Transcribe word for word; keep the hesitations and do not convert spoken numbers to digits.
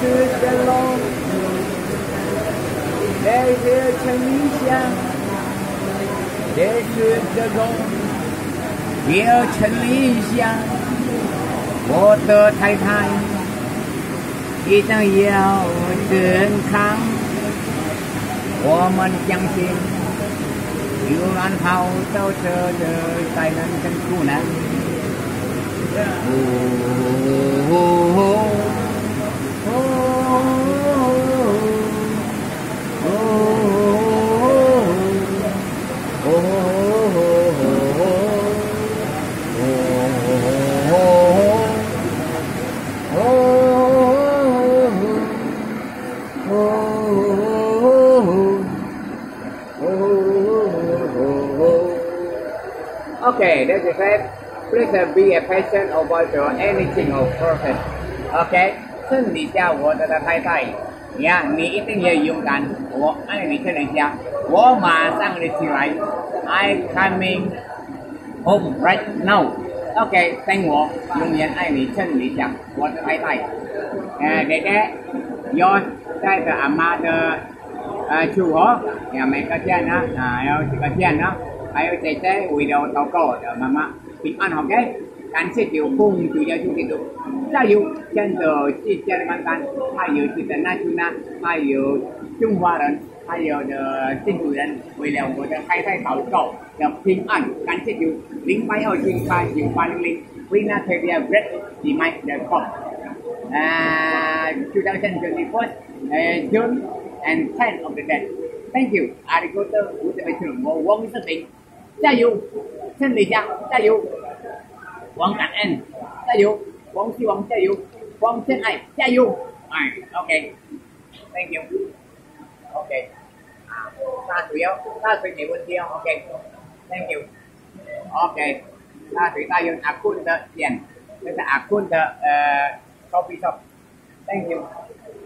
是的龙，这是陈理想，这是的龙，要陈理想，我的太太一定要健康，我们相信，有人跑到这的才能成功呢。Okay, that's it. Please be a patient about your anything or person. Okay， 趁你家我的太太，你呀，你一定要勇敢。我爱你，跟人家，我马上的起来。I coming home right now. OK， 等我，永远爱你，趁你家我的太太。呃，姐姐，有在的阿妈的呃祝福，也每个见呢，啊，还有这个见呢。还有姐姐为了祷告的妈妈平安 ，OK， 感谢主，奉主耶稣基督，加油！现在世界的万般，还有这个纳吉纳，还有中华人，还有的印度人，为了我的太太祷告的平安，感谢主，零八二零八九八零零 ，Wina Teria Bread di Mike dot com， uh, twenty twenty-four uh, June and ten of the day. Thank you， 阿里哥特，我这边是我王世平。加油，趁你家加油，王感恩加油，王希望加油，王真爱加油，哎 ，OK，Thank you，OK， 大水哦，大水没问题哦 ，OK，Thank you，OK， 大水大用akun的钱，这是akun的呃 coffee shop，Thank you。